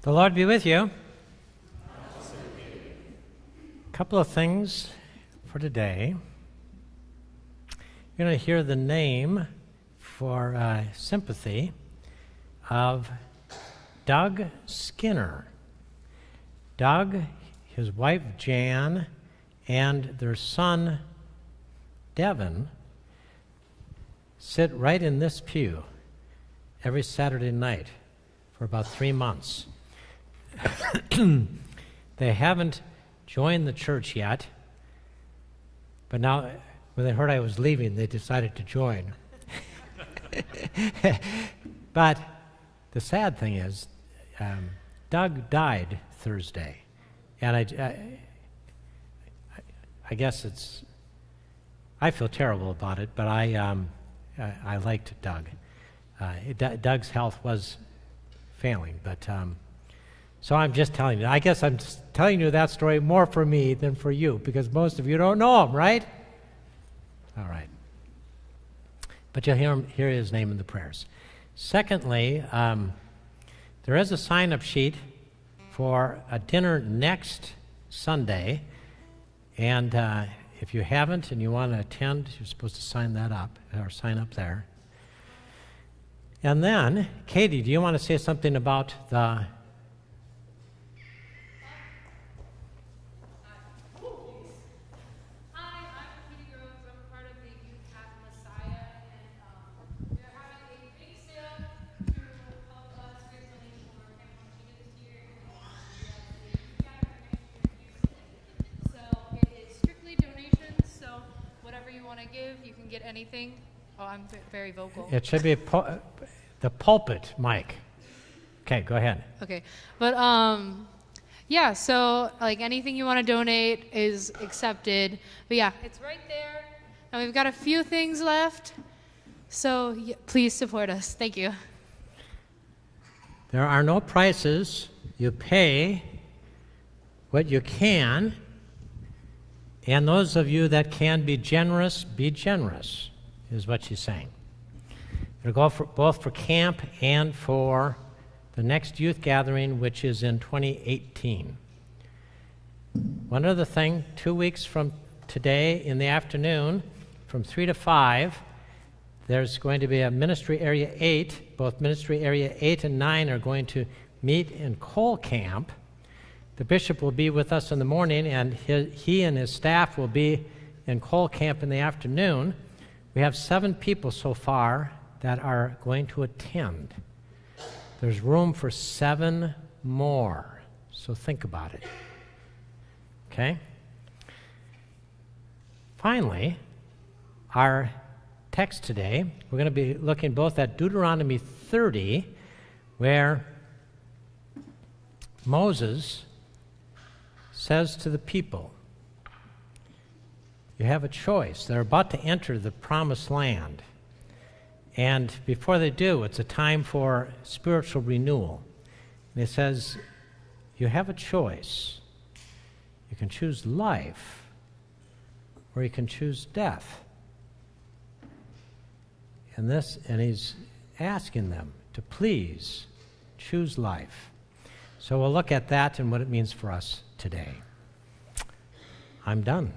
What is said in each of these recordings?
The Lord be with you. A couple of things for today. You're going to hear the name for sympathy of Doug Skinner. Doug, his wife Jan, and their son Devin sit right in this pew every Saturday night for about 3 months. They haven't joined the church yet, but now when they heard I was leaving, they decided to join. But the sad thing is, Doug died Thursday, and I guess I feel terrible about it, but I liked Doug. Doug's health was failing, but so I'm just telling you. I guess I'm just telling you that story more for me than for you, because most of you don't know him, right? All right. But you'll hear his name in the prayers. Secondly, there is a sign-up sheet for a dinner next Sunday, and if you haven't and you want to attend, you're supposed to sign that up, or sign up there. And then, Katie, do you want to say something about the... You can get anything. Oh, I'm very vocal. It should be the pulpit mic. Okay, go ahead. Okay, but yeah, so like anything you want to donate is accepted. But yeah, it's right there. And we've got a few things left, so please support us. Thank you. There are no prices. You pay what you can. And those of you that can be generous, is what she's saying. It'll go for both for camp and for the next youth gathering, which is in 2018. One other thing, 2 weeks from today in the afternoon, from 3 to 5, there's going to be a Ministry Area 8. Both Ministry Area 8 and 9 are going to meet in Cole Camp. The bishop will be with us in the morning, and he and his staff will be in Cole Camp in the afternoon. We have 7 people so far that are going to attend. There's room for 7 more, so think about it. Okay? Finally, our text today, we're going to be looking both at Deuteronomy 30, where Moses says to the people, you have a choice. They're about to enter the promised land. And before they do, it's a time for spiritual renewal. And it says, you have a choice. You can choose life, or you can choose death. And he's asking them to please choose life. So we'll look at that and what it means for us today. I'm done.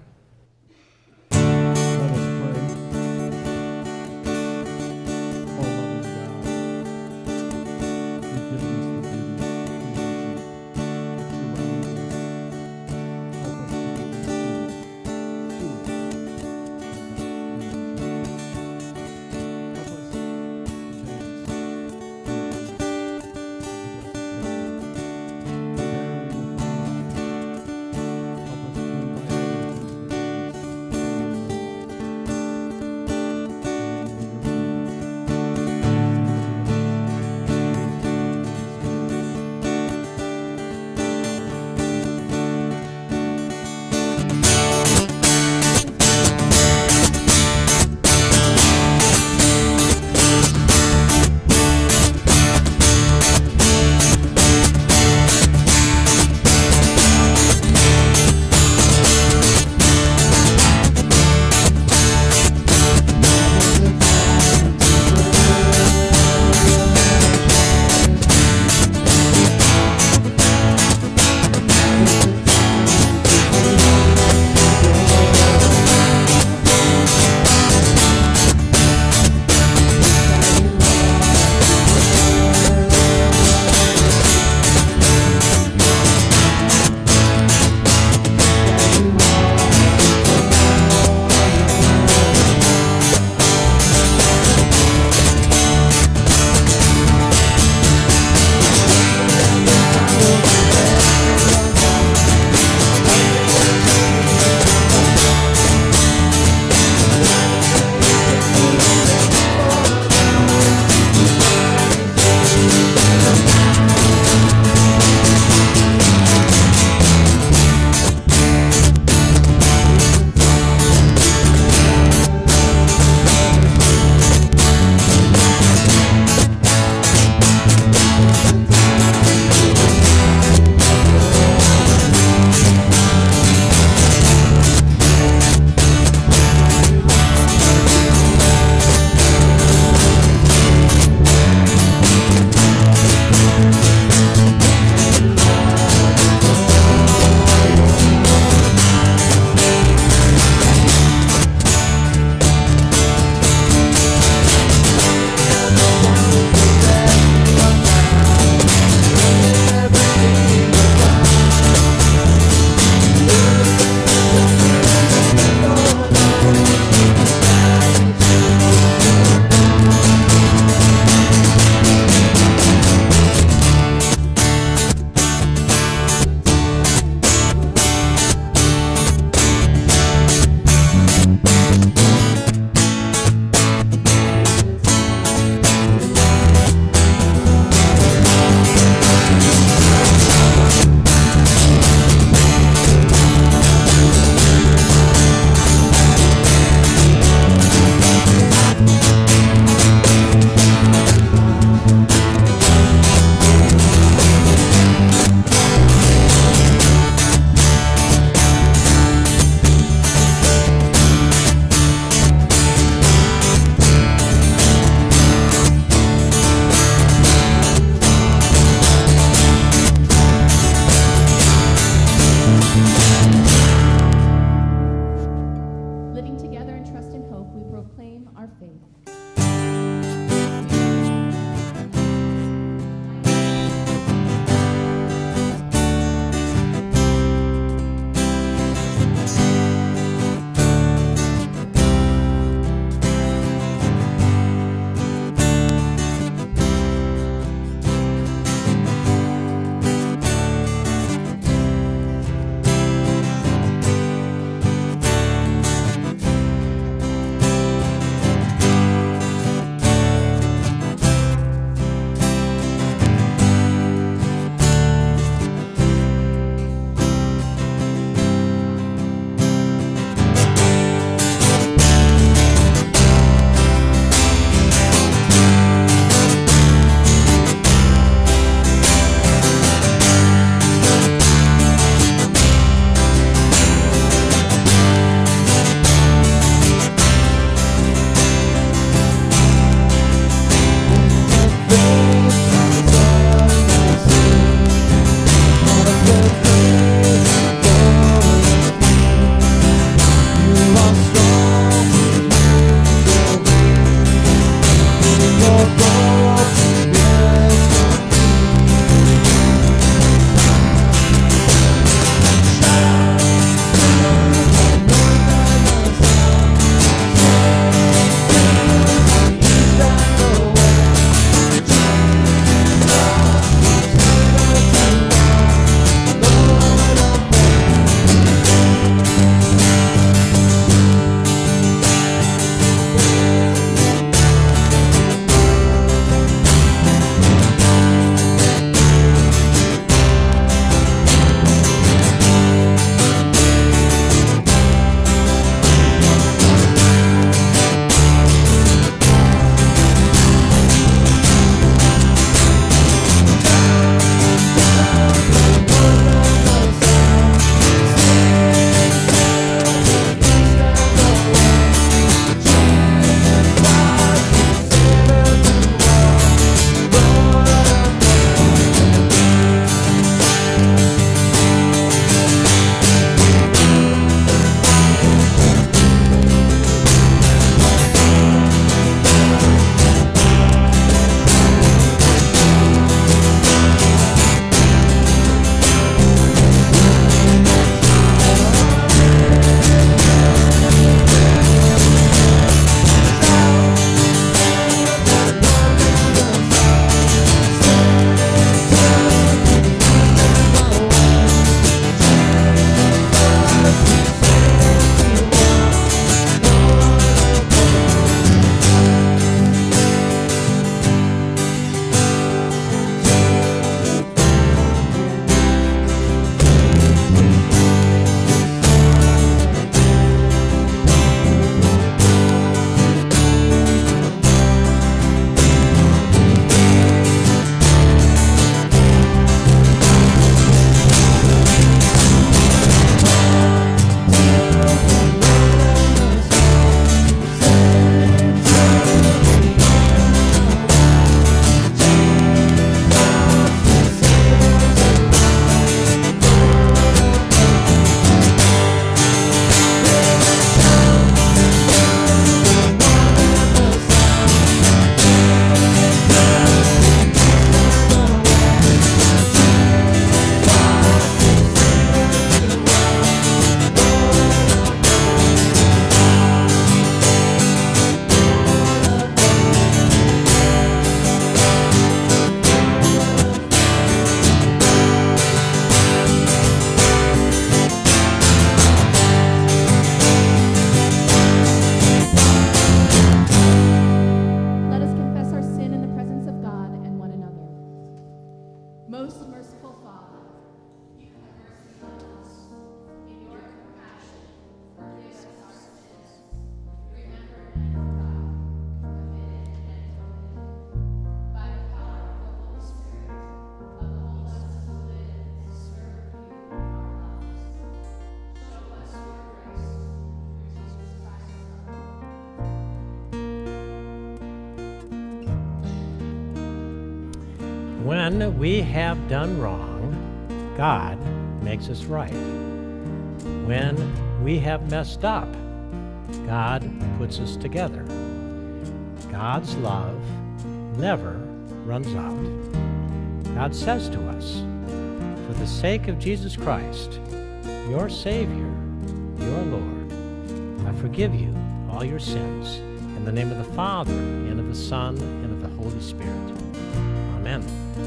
when we have done wrong, God makes us right. When we have messed up, God puts us together. God's love never runs out. God says to us, for the sake of Jesus Christ, your Savior, your Lord, I forgive you all your sins. In the name of the Father, and of the Son, and of the Holy Spirit. Amen.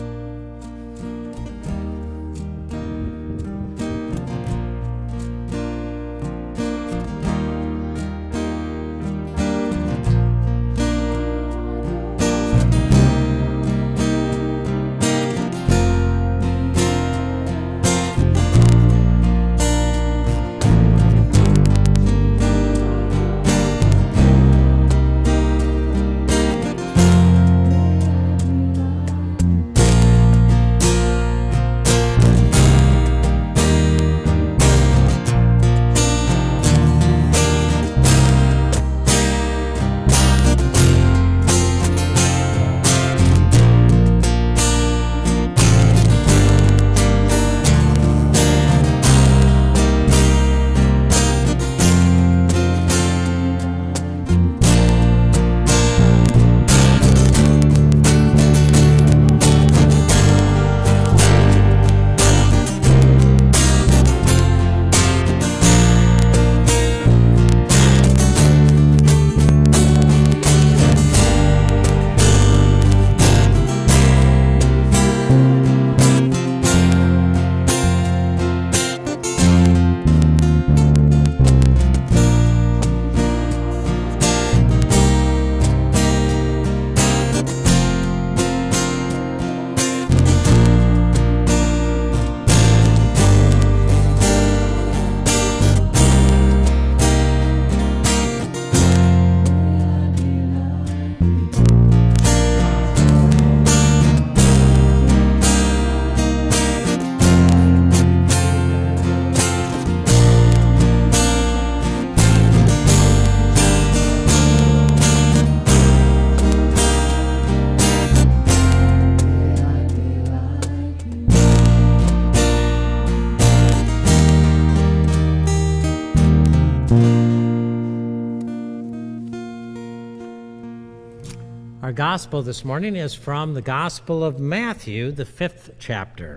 Our gospel this morning is from the Gospel of Matthew, the 5th chapter.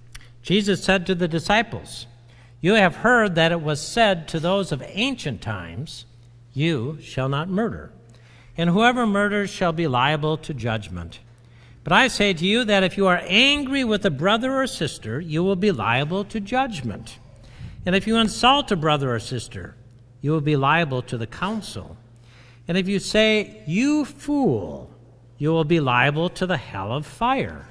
Jesus said to the disciples, "You have heard that it was said to those of ancient times, 'You shall not murder,' and whoever murders shall be liable to judgment. But I say to you that if you are angry with a brother or sister, you will be liable to judgment. And if you insult a brother or sister, you will be liable to the council. And if you say, 'You fool,' you will be liable to the hell of fire.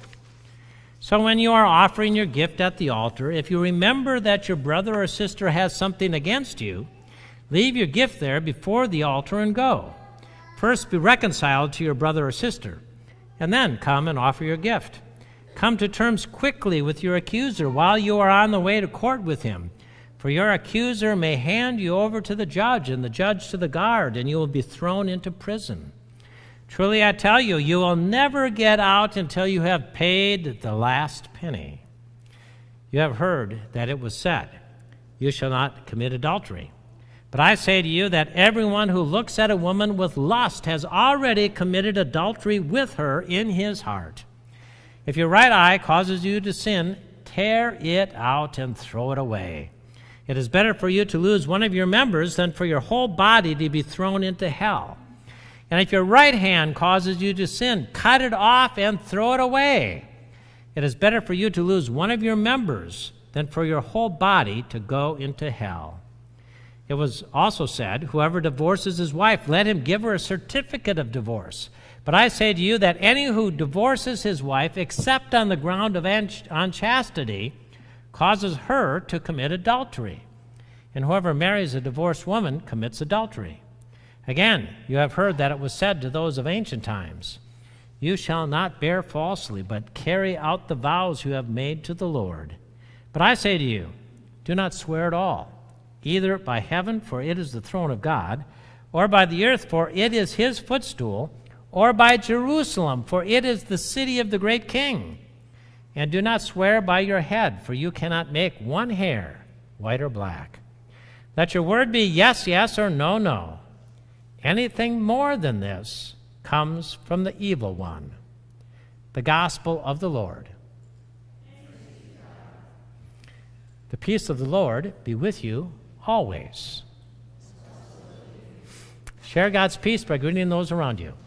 So when you are offering your gift at the altar, if you remember that your brother or sister has something against you, leave your gift there before the altar and go. First be reconciled to your brother or sister, and then come and offer your gift. Come to terms quickly with your accuser while you are on the way to court with him. For your accuser may hand you over to the judge, and the judge to the guard, and you will be thrown into prison. Truly I tell you, you will never get out until you have paid the last penny. You have heard that it was said, 'You shall not commit adultery.' But I say to you that everyone who looks at a woman with lust has already committed adultery with her in his heart. If your right eye causes you to sin, tear it out and throw it away. It is better for you to lose one of your members than for your whole body to be thrown into hell. And if your right hand causes you to sin, cut it off and throw it away. It is better for you to lose one of your members than for your whole body to go into hell. It was also said, 'Whoever divorces his wife, let him give her a certificate of divorce.' But I say to you that any who divorces his wife, except on the ground of unchastity, causes her to commit adultery. And whoever marries a divorced woman commits adultery. Again, you have heard that it was said to those of ancient times, 'You shall not bear falsely, but carry out the vows you have made to the Lord.' But I say to you, do not swear at all, either by heaven, for it is the throne of God, or by the earth, for it is his footstool, or by Jerusalem, for it is the city of the great king. And do not swear by your head, for you cannot make one hair white or black. Let your word be yes, yes, or no, no. Anything more than this comes from the evil one. The gospel of the Lord. The peace of the Lord be with you always. Share God's peace by greeting those around you.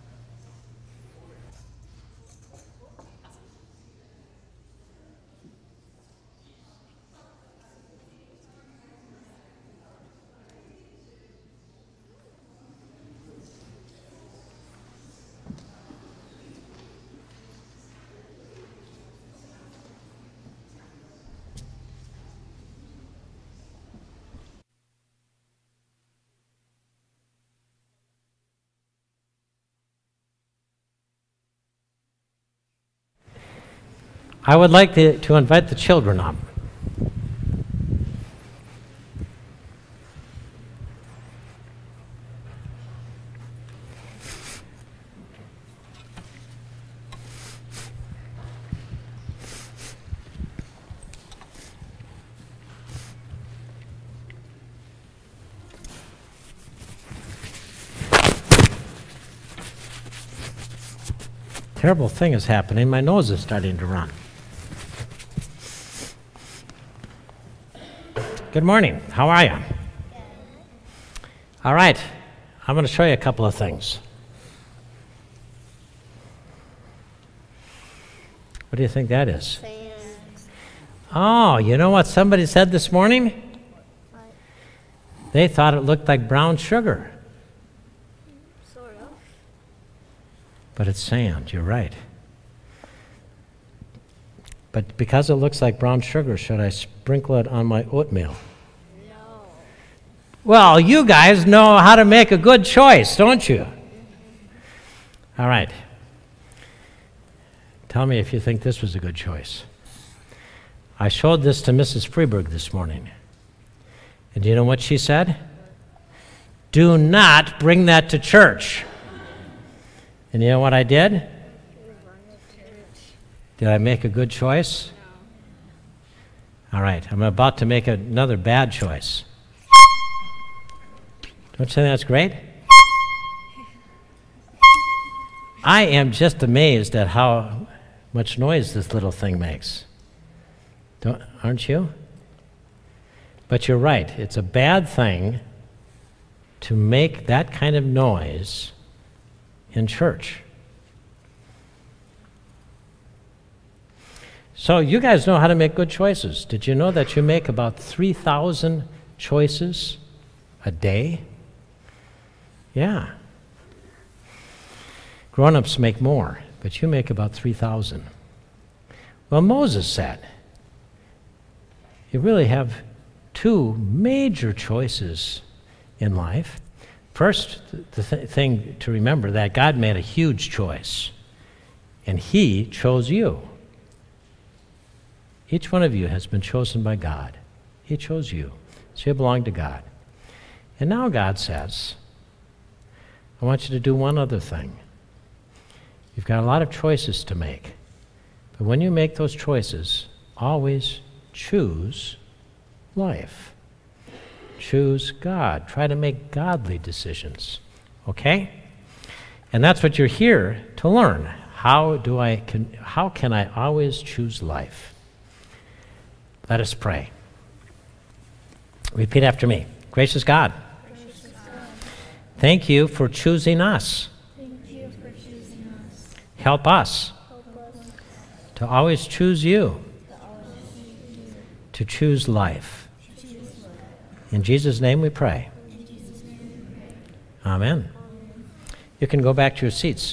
I would like to invite the children up. Terrible thing is happening. My nose is starting to run. Good morning. How are you? All right. I'm going to show you a couple of things. What do you think that is? Sand. Oh, you know what somebody said this morning? What? They thought it looked like brown sugar. Sort of. But it's sand. You're right. But because it looks like brown sugar, should I sprinkle it on my oatmeal? No. Well, you guys know how to make a good choice, don't you? All right. Tell me if you think this was a good choice. I showed this to Mrs. Friberg this morning. And do you know what she said? Do not bring that to church. And you know what I did? Did I make a good choice? No. All right, I'm about to make another bad choice. Don't you think that's great? I am just amazed at how much noise this little thing makes. Aren't you? But you're right, it's a bad thing to make that kind of noise in church. So you guys know how to make good choices. Did you know that you make about 3,000 choices a day? Yeah. Grown-ups make more, but you make about 3,000. Well, Moses said, you really have two major choices in life. First, the thing to remember that God made a huge choice, and He chose you. Each one of you has been chosen by God. He chose you, so you belong to God. And now God says, I want you to do one other thing. You've got a lot of choices to make, but when you make those choices, always choose life. Choose God. Try to make godly decisions, okay? And that's what you're here to learn. How can I always choose life? Let us pray. Repeat after me. Gracious God, thank you for choosing us. Thank you for choosing us. Help us to always choose you, to choose life. In Jesus' name we pray. Amen. You can go back to your seats.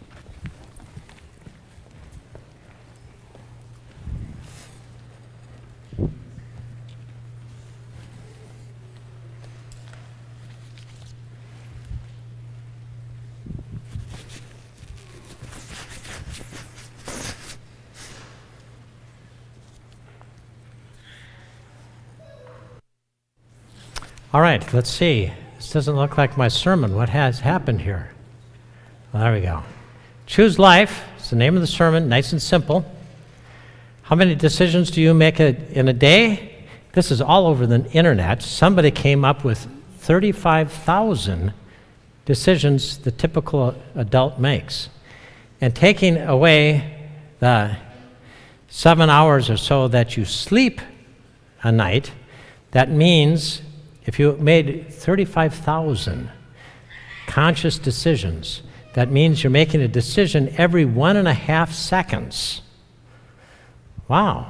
All right, let's see. This doesn't look like my sermon. What has happened here? Well, there we go. Choose life. It's the name of the sermon, nice and simple. How many decisions do you make in a day? This is all over the internet. Somebody came up with 35,000 decisions the typical adult makes. And taking away the 7 hours or so that you sleep a night, that means if you made 35,000 conscious decisions, that means you're making a decision every 1.5 seconds. Wow.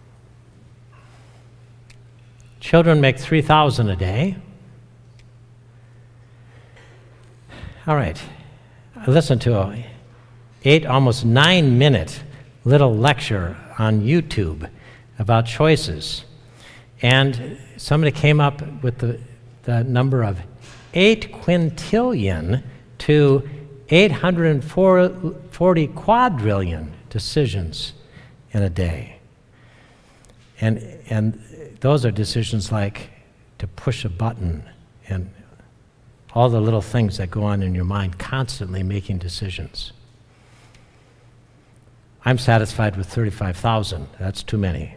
Children make 3,000 a day. All right. I listened to a 8, almost 9-minute little lecture on YouTube about choices. And somebody came up with the number of 8 quintillion to 840 quadrillion decisions in a day. And those are decisions like to push a button and all the little things that go on in your mind, constantly making decisions. I'm satisfied with 35,000. That's too many.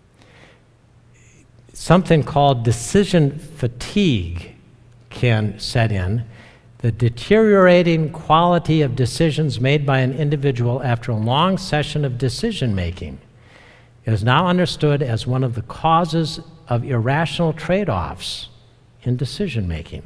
Something called decision fatigue can set in. The deteriorating quality of decisions made by an individual after a long session of decision making is now understood as one of the causes of irrational trade-offs in decision making.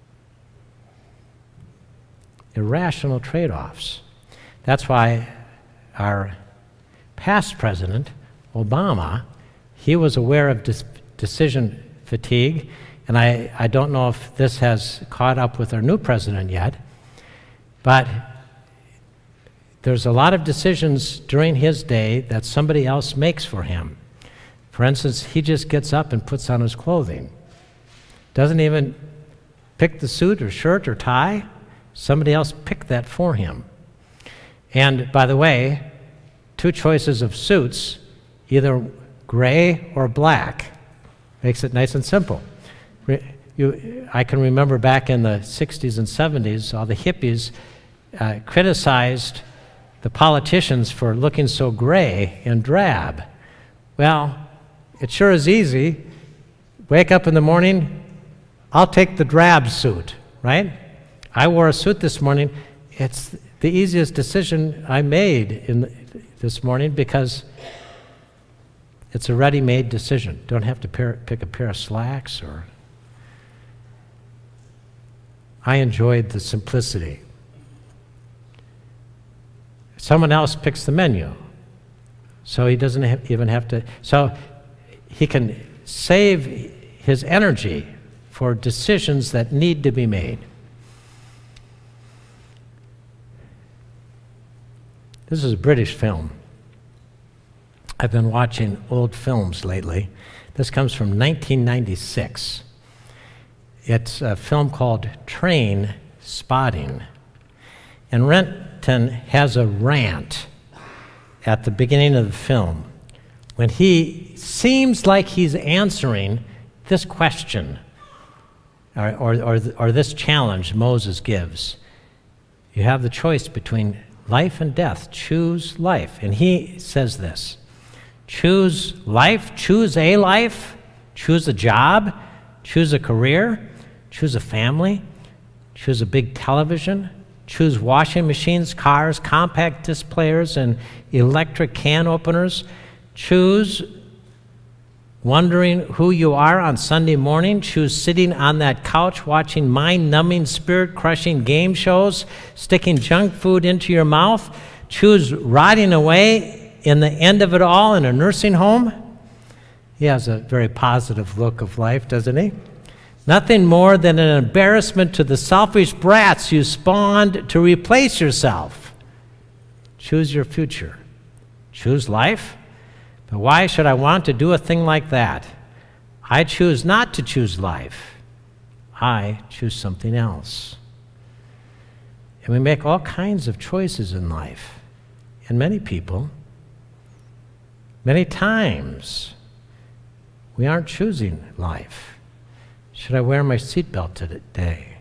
Irrational trade-offs. That's why our past president, Obama, he was aware of decision fatigue, and I don't know if this has caught up with our new president yet, but there's a lot of decisions during his day that somebody else makes for him. For instance, he just gets up and puts on his clothing. Doesn't even pick the suit or shirt or tie. Somebody else picked that for him. And by the way, 2 choices of suits, either gray or black. Makes it nice and simple. I can remember back in the 60s and 70s, all the hippies criticized the politicians for looking so gray and drab. Well, it sure is easy. Wake up in the morning, I'll take the drab suit, right? I wore a suit this morning. It's the easiest decision I made this morning because it's a ready-made decision. Don't have to pick a pair of slacks or... I enjoyed the simplicity. Someone else picks the menu, so he doesn't even have to... So he can save his energy for decisions that need to be made. This is a British film. I've been watching old films lately. This comes from 1996. It's a film called Train Spotting. And Renton has a rant at the beginning of the film when he seems like he's answering this question or this challenge Moses gives. You have the choice between life and death. Choose life. And he says this: choose life, choose a life, choose a job, choose a career, choose a family, choose a big television, choose washing machines, cars, compact disc players, and electric can openers. Choose wondering who you are on Sunday morning. Choose sitting on that couch watching mind-numbing, spirit-crushing game shows, sticking junk food into your mouth. Choose rotting away in the end of it all in a nursing home. He has a very positive look of life, doesn't he? Nothing more than an embarrassment to the selfish brats you spawned to replace yourself. Choose your future. Choose life? But why should I want to do a thing like that? I choose not to choose life. I choose something else. And we make all kinds of choices in life. And many people, many times, we aren't choosing life. Should I wear my seatbelt today?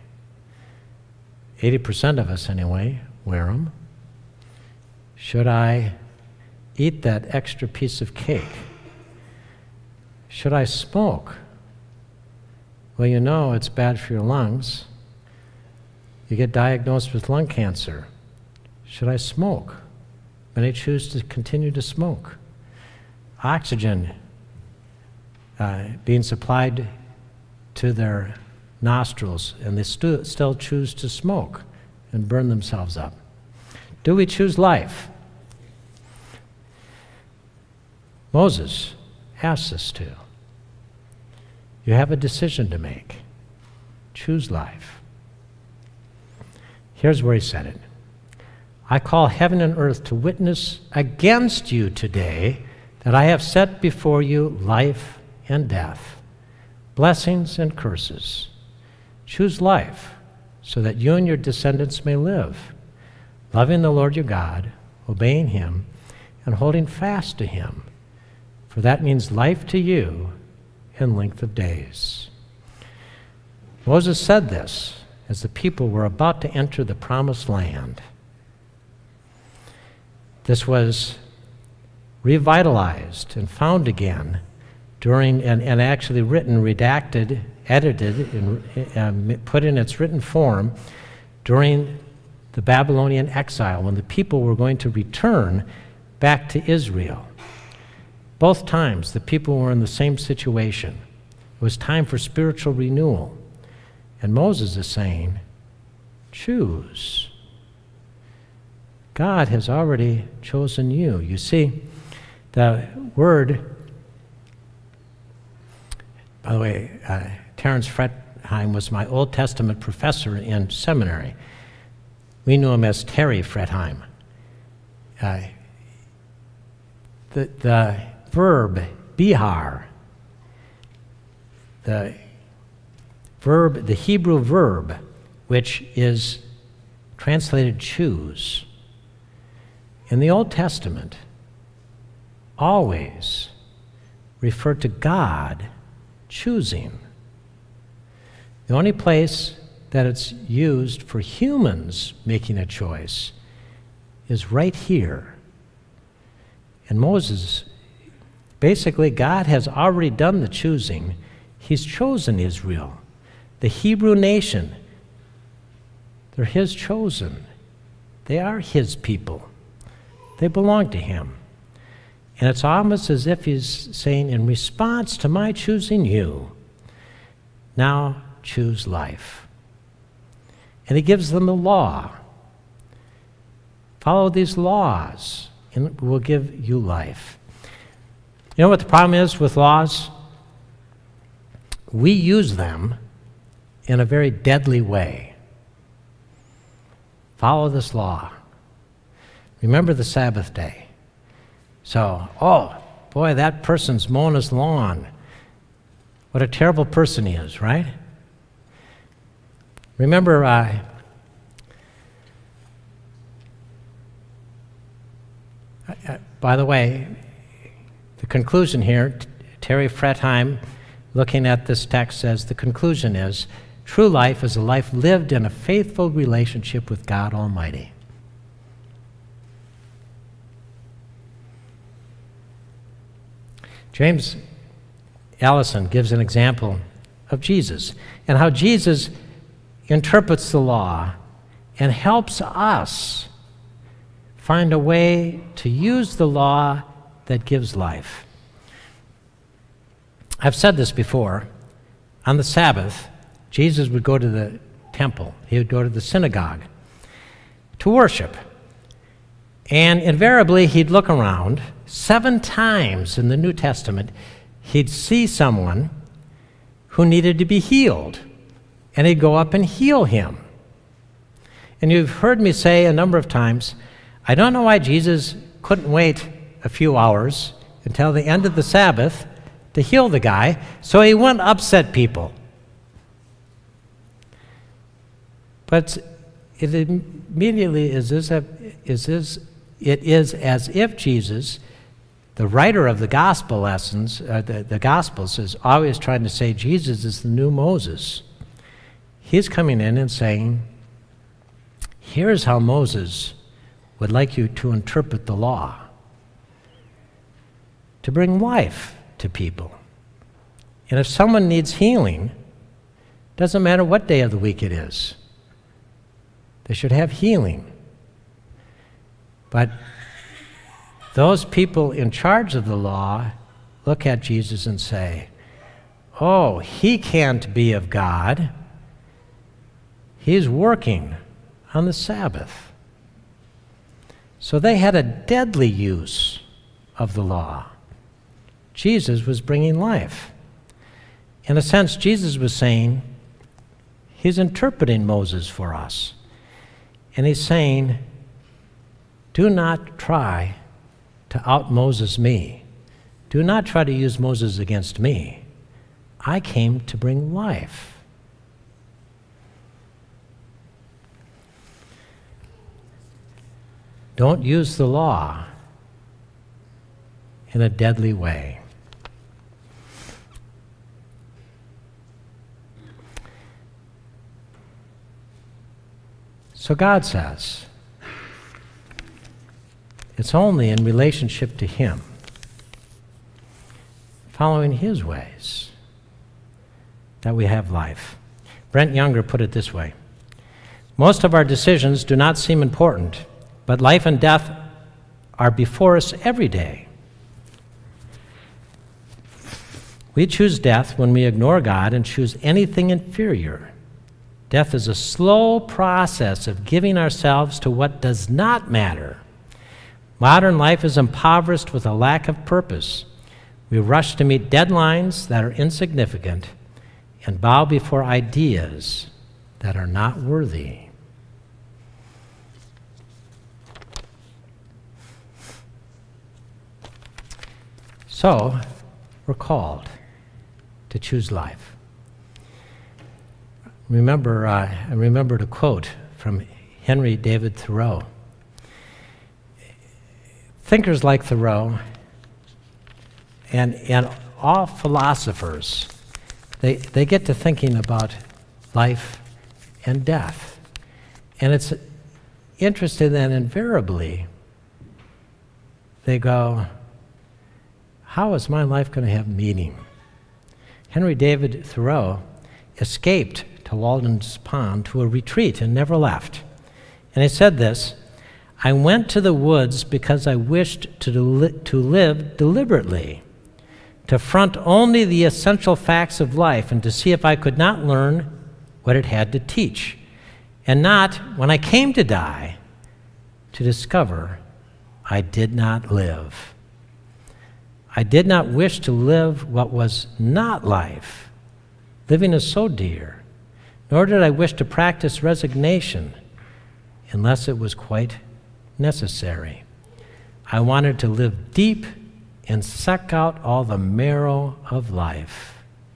80% of us, anyway, wear them. Should I eat that extra piece of cake? Should I smoke? Well, you know it's bad for your lungs. You get diagnosed with lung cancer. Should I smoke? Many choose to continue to smoke. Oxygen being supplied to their nostrils, and they still choose to smoke and burn themselves up. Do we choose life? Moses asks us to. You have a decision to make. Choose life. Here's where he said it. I call heaven and earth to witness against you today that I have set before you life and death, blessings and curses. Choose life so that you and your descendants may live, loving the Lord your God, obeying him, and holding fast to him, for that means life to you and length of days. Moses said this as the people were about to enter the promised land. This was revitalized and found again during, and actually written, redacted, edited, and put in its written form during the Babylonian exile, when the people were going to return back to Israel. Both times the people were in the same situation. It was time for spiritual renewal. And Moses is saying, choose. God has already chosen you. You see, the word, by the way, Terence Fretheim was my Old Testament professor in seminary. We knew him as Terry Fretheim. The verb bihar, the Hebrew verb, which is translated choose, in the Old Testament always referred to God choosing. The only place that it's used for humans making a choice is right here. And Moses, basically, God has already done the choosing. He's chosen Israel, the Hebrew nation. They're his chosen. They are his people. They belong to him. And it's almost as if he's saying, in response to my choosing you, now choose life. And he gives them the law. Follow these laws, and it will give you life. You know what the problem is with laws? We use them in a very deadly way. Follow this law. Remember the Sabbath day. So, oh, boy, that person's mowing his lawn. What a terrible person he is, right? Remember, by the way, the conclusion here, Terry Fretheim, looking at this text, says the conclusion is, true life is a life lived in a faithful relationship with God Almighty. James Allison gives an example of Jesus and how Jesus interprets the law and helps us find a way to use the law that gives life. I've said this before. On the Sabbath, Jesus would go to the temple. He would go to the synagogue to worship. And invariably, he'd look around. 7 times in the New Testament, he'd see someone who needed to be healed, and he'd go up and heal him. And you've heard me say a number of times, I don't know why Jesus couldn't wait a few hours until the end of the Sabbath to heal the guy, so he wouldn't upset people. But it immediately is as if Jesus, the writer of the gospel lessons, the Gospels, is always trying to say Jesus is the new Moses. He's coming in and saying, here's how Moses would like you to interpret the law. to bring life to people. And if someone needs healing, doesn't matter what day of the week it is, they should have healing. But those people in charge of the law look at Jesus and say, oh, he can't be of God. He's working on the Sabbath. So they had a deadly use of the law. Jesus was bringing life. In a sense, Jesus was saying, he's interpreting Moses for us. And he's saying, do not try to out-Moses me. Do not try to use Moses against me. I came to bring life. Don't use the law in a deadly way. So God says, it's only in relationship to him, following his ways, that we have life. Brent Younger put it this way: most of our decisions do not seem important, but life and death are before us every day. We choose death when we ignore God and choose anything inferior. Death is a slow process of giving ourselves to what does not matter. Modern life is impoverished with a lack of purpose. We rush to meet deadlines that are insignificant and bow before ideas that are not worthy. So, we're called to choose life. I remembered a quote from Henry David Thoreau. Thinkers like Thoreau and all philosophers, they get to thinking about life and death. And it's interesting that invariably they go, how is my life going to have meaning? Henry David Thoreau escaped to Walden's Pond to a retreat and never left. And he said this: I went to the woods because I wished to live deliberately, to front only the essential facts of life and to see if I could not learn what it had to teach, and not, when I came to die, to discover I did not live. I did not wish to live what was not life. Living is so dear. Nor did I wish to practice resignation unless it was quite necessary. I wanted to live deep and suck out all the marrow of life.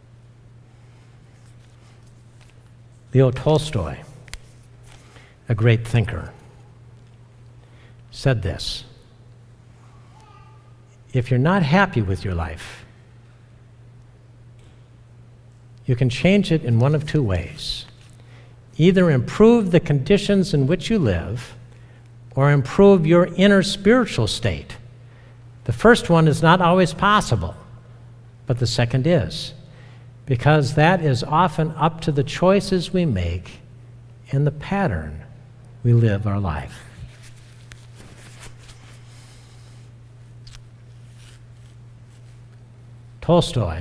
Leo Tolstoy, a great thinker, said this: if you're not happy with your life, you can change it in one of two ways. Either improve the conditions in which you live, or improve your inner spiritual state. The first one is not always possible, but the second is, because that is often up to the choices we make and the pattern we live our life. Tolstoy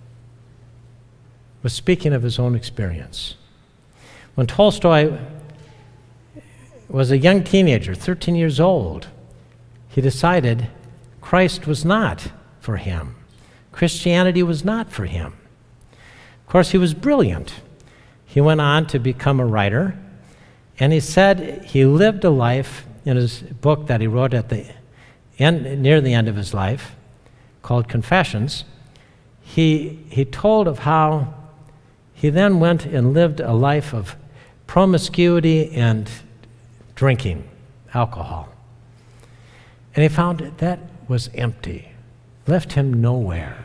was speaking of his own experience. When Tolstoy was a young teenager, 13 years old, he decided Christ was not for him. Christianity was not for him. Of course, he was brilliant. He went on to become a writer, and he said he lived a life in his book that he wrote at the end, near the end of his life, called Confessions. He told of how he then went and lived a life of promiscuity and drinking alcohol. And he found that was empty, left him nowhere.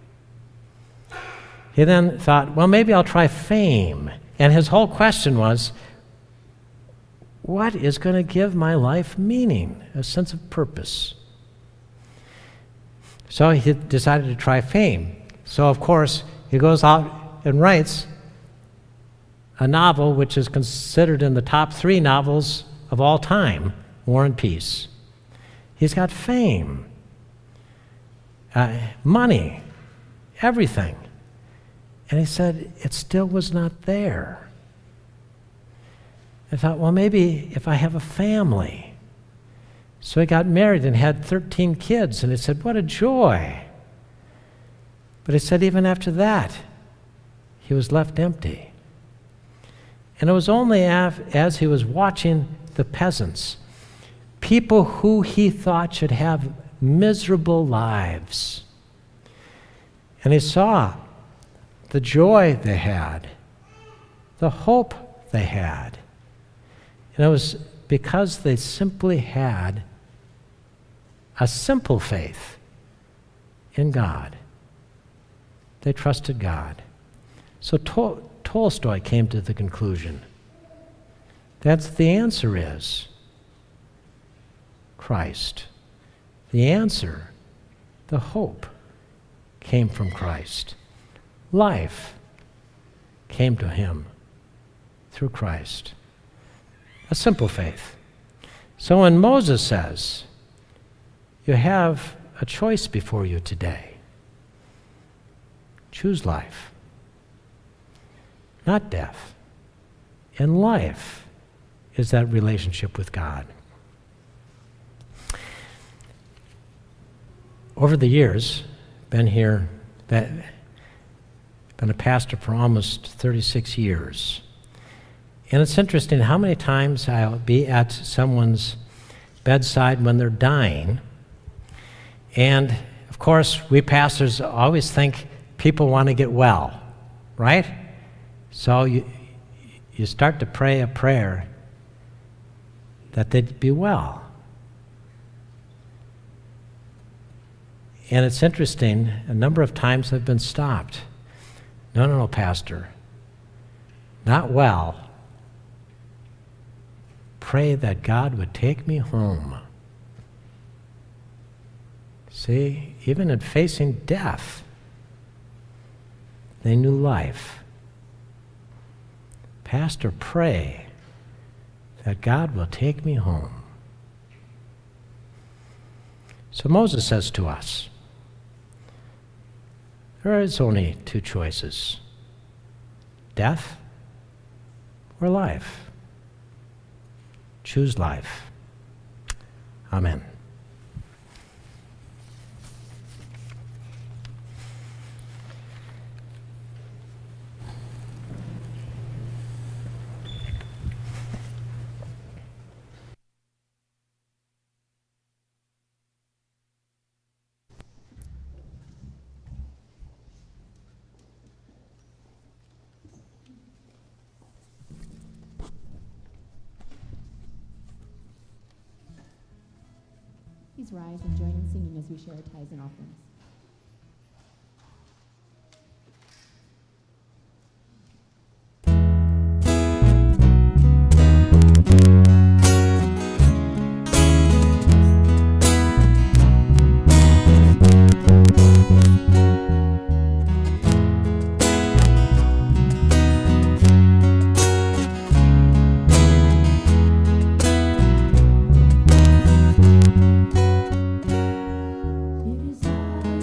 He then thought, well, maybe I'll try fame. And his whole question was, what is going to give my life meaning, a sense of purpose? So he decided to try fame. So, of course, he goes out and writes a novel which is considered in the top 3 novels of all time, War and Peace. He's got fame, money, everything. And he said, it still was not there. I thought, well, maybe if I have a family. So he got married and had 13 kids, and he said, what a joy. But he said even after that, he was left empty. And it was only as he was watching the peasants, people who he thought should have miserable lives, and he saw the joy they had, the hope they had. And it was because they simply had a simple faith in God. They trusted God. So Tolstoy came to the conclusion that the answer is Christ. The answer, the hope, came from Christ. Life came to him through Christ. A simple faith. So when Moses says, you have a choice before you today, choose life, not death. And life is that relationship with God. Over the years, been a pastor for almost 36 years. And it's interesting how many times I'll be at someone's bedside when they're dying. And, of course, we pastors always think people want to get well, right? So you start to pray a prayer that they'd be well. And it's interesting, a number of times I've been stopped. No, Pastor, not well. Pray that God would take me home. See, even in facing death, they knew life. Pastor, pray that God will take me home. So Moses says to us, there is only 2 choices, death or life. Choose life. Amen. Please rise and join in singing as we share our tithes and offerings. It is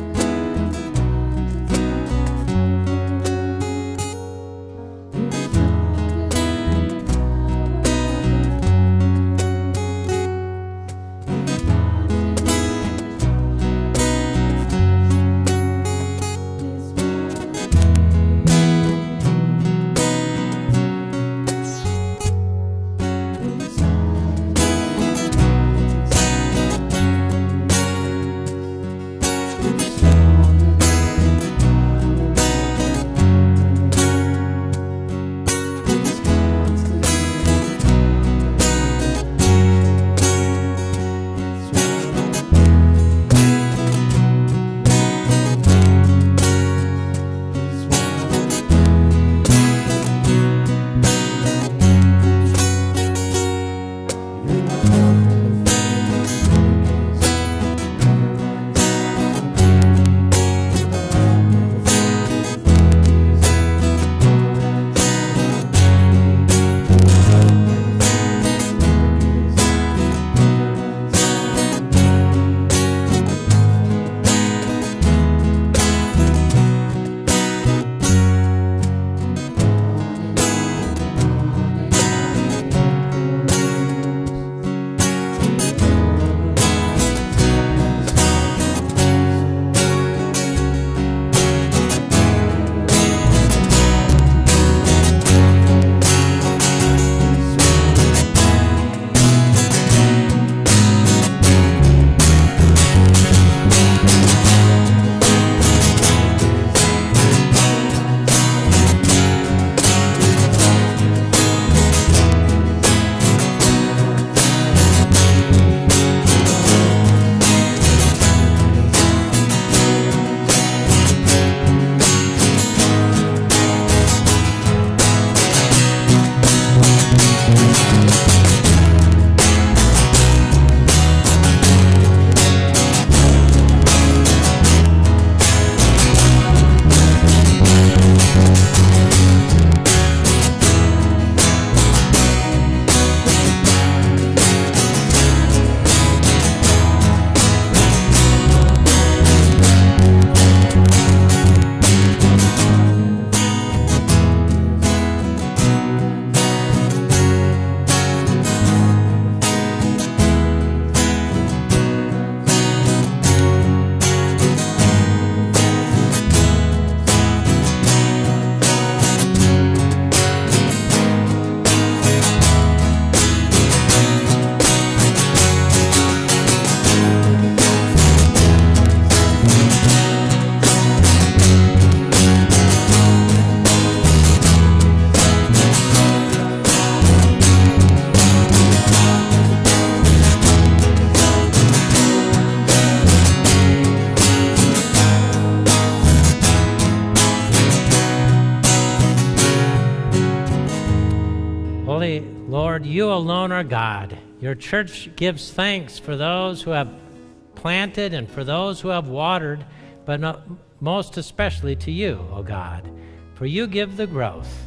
you alone are God. Your church gives thanks for those who have planted and for those who have watered, but most especially to you, O God, for you give the growth.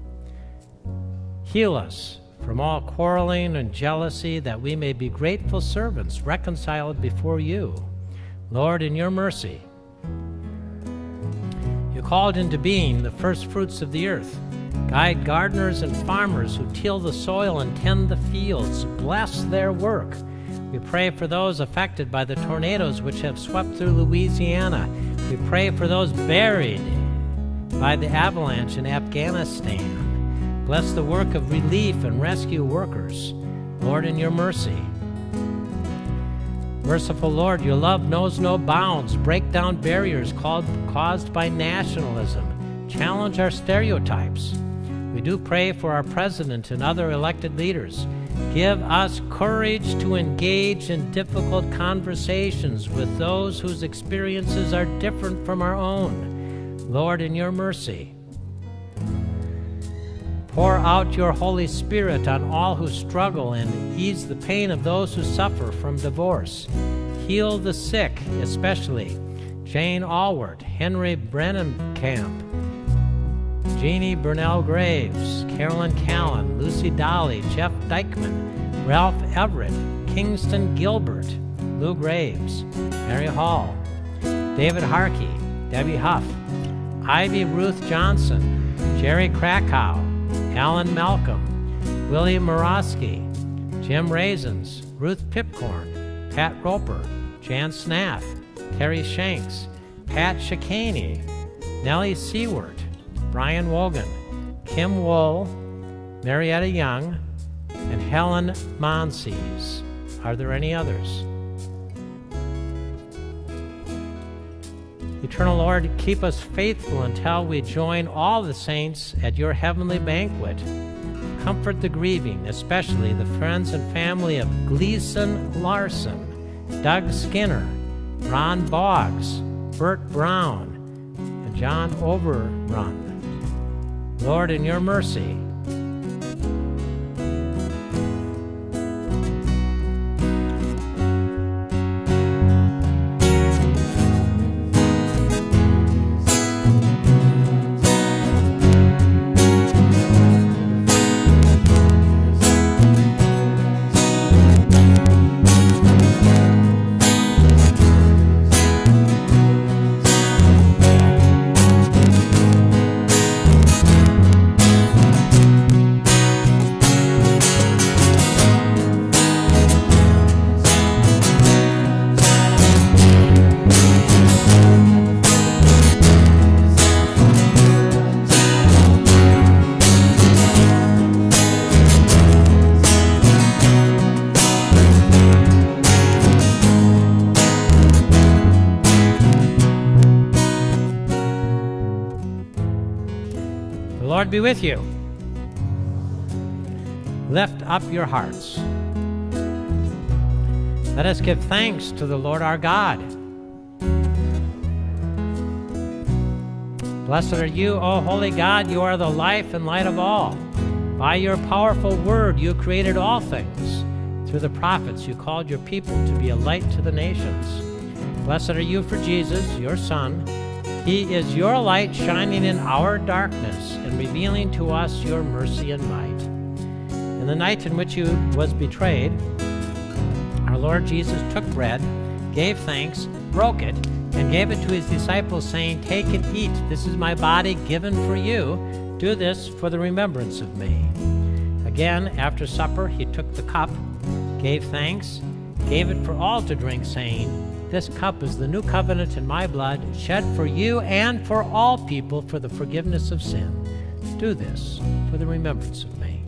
Heal us from all quarreling and jealousy, that we may be grateful servants, reconciled before you. Lord, in your mercy, you called into being the first fruits of the earth. Guide gardeners and farmers who till the soil and tend the fields. Bless their work. We pray for those affected by the tornadoes which have swept through Louisiana. We pray for those buried by the avalanche in Afghanistan. Bless the work of relief and rescue workers. Lord, in your mercy. Merciful Lord, your love knows no bounds. Break down barriers caused by nationalism. Challenge our stereotypes. We do pray for our president and other elected leaders. Give us courage to engage in difficult conversations with those whose experiences are different from our own. Lord, in your mercy. Pour out your Holy Spirit on all who struggle and ease the pain of those who suffer from divorce. Heal the sick, especially Jane Allward, Henry Brennenkamp, Jeannie Burnell Graves, Carolyn Callan, Lucy Dolly, Jeff Dykeman, Ralph Everett, Kingston Gilbert, Lou Graves, Mary Hall, David Harkey, Debbie Huff, Ivy Ruth Johnson, Jerry Krakow, Alan Malcolm, Willie Morosky, Jim Raisins, Ruth Pipcorn, Pat Roper, Jan Snaff, Terry Shanks, Pat Chicaney, Nellie Seward, Brian Wogan, Kim Wool, Marietta Young, and Helen Monsees. Are there any others? Eternal Lord, keep us faithful until we join all the saints at your heavenly banquet. Comfort the grieving, especially the friends and family of Gleason Larson, Doug Skinner, Ron Boggs, Bert Brown, and John Overrun. Lord, in your mercy, the Lord be with you. Lift up your hearts. Let us give thanks to the Lord our God. Blessed are you, O holy God. You are the life and light of all. By your powerful word you created all things. Through the prophets you called your people to be a light to the nations. Blessed are you for Jesus, your Son. He is your light shining in our darkness and revealing to us your mercy and might. In the night in which he was betrayed, our Lord Jesus took bread, gave thanks, broke it, and gave it to his disciples, saying, "Take and eat. This is my body given for you. Do this for the remembrance of me." Again, after supper, he took the cup, gave thanks, gave it for all to drink, saying, "This cup is the new covenant in my blood, shed for you and for all people for the forgiveness of sin. Do this for the remembrance of me."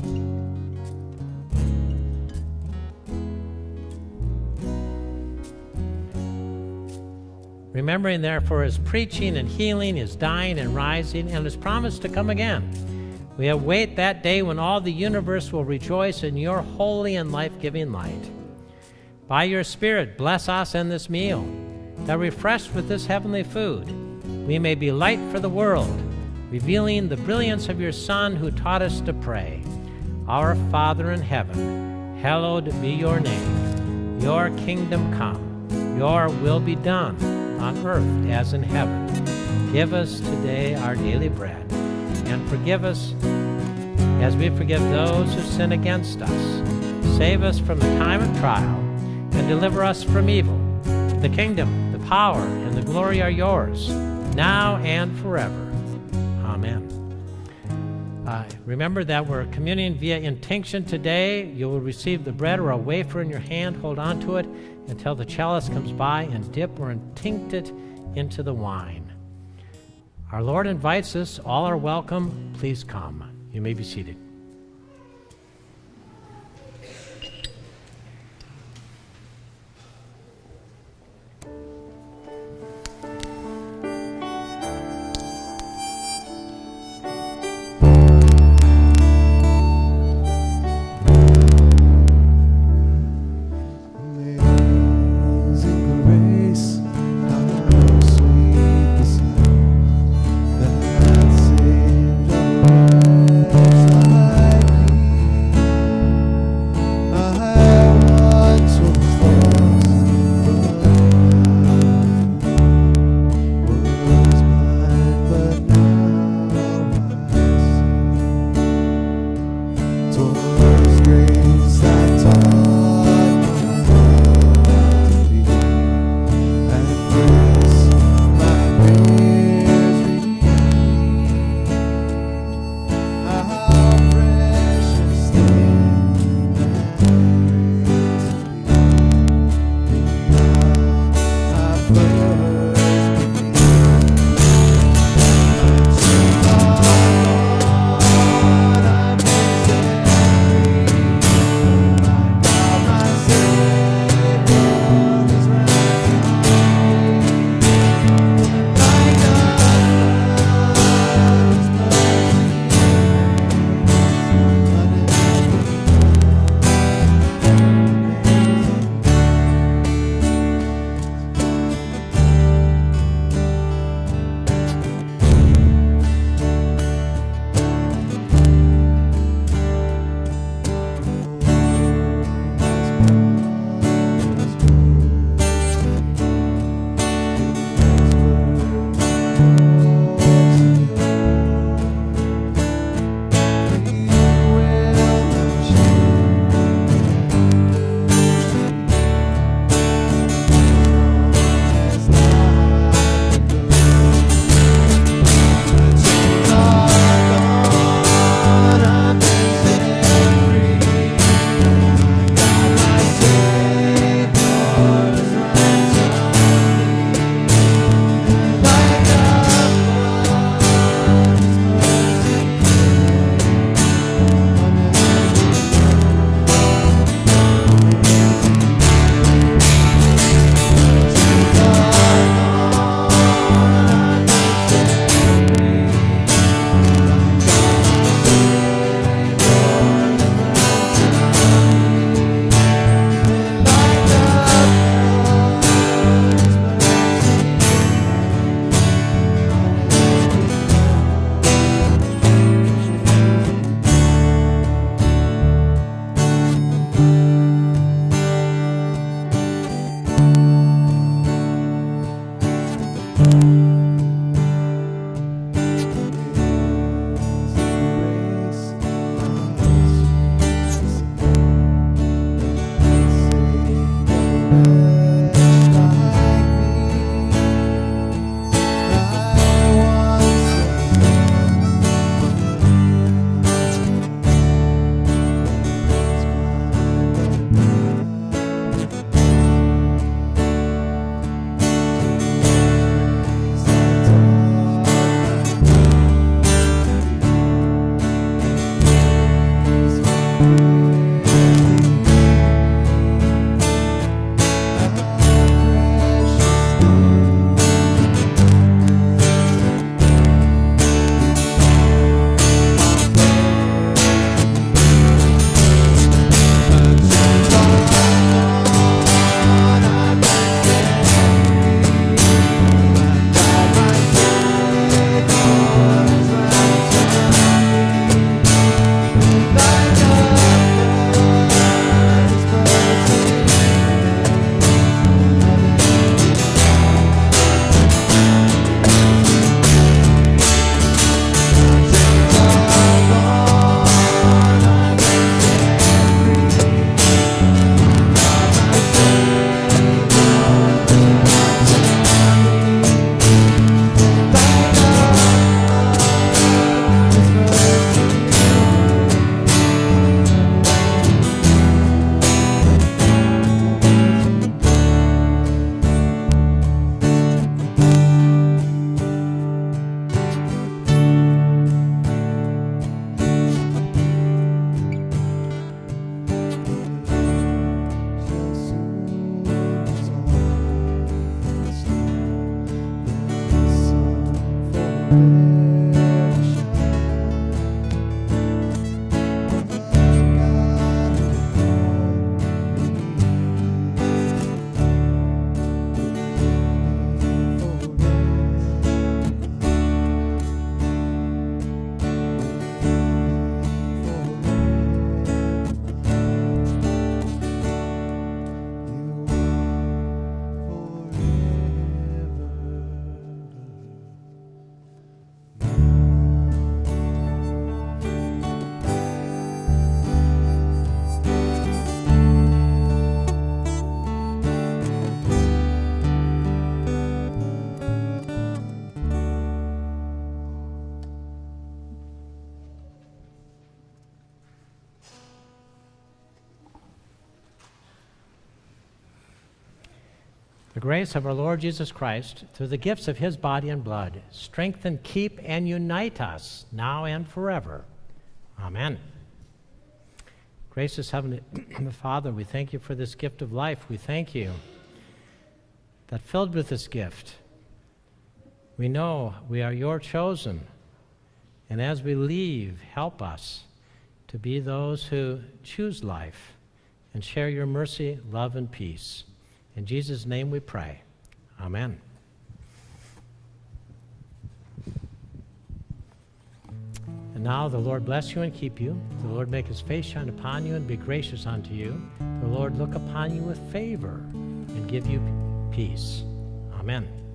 Remembering therefore his preaching and healing, his dying and rising, and his promise to come again, we await that day when all the universe will rejoice in your holy and life-giving light. By your Spirit, bless us in this meal, that refreshed with this heavenly food, we may be light for the world, revealing the brilliance of your Son who taught us to pray. Our Father in heaven, hallowed be your name. Your kingdom come, your will be done, on earth as in heaven. Give us today our daily bread, and forgive us as we forgive those who sin against us. Save us from the time of trial, and deliver us from evil. The kingdom, the power, and the glory are yours, now and forever. Amen. Remember that we're communing via intinction today. You will receive the bread or a wafer in your hand. Hold on to it until the chalice comes by, and dip or intinct it into the wine. Our Lord invites us. All are welcome. Please come. You may be seated. Saved a wretch like The grace of our Lord Jesus Christ, through the gifts of his body and blood, strengthen, keep, and unite us now and forever. Amen. Gracious Heavenly Father, we thank you for this gift of life. We thank you that filled with this gift, we know we are your chosen. And as we leave, help us to be those who choose life and share your mercy, love, and peace. In Jesus' name we pray. Amen. And now the Lord bless you and keep you. The Lord make his face shine upon you and be gracious unto you. The Lord look upon you with favor and give you peace. Amen.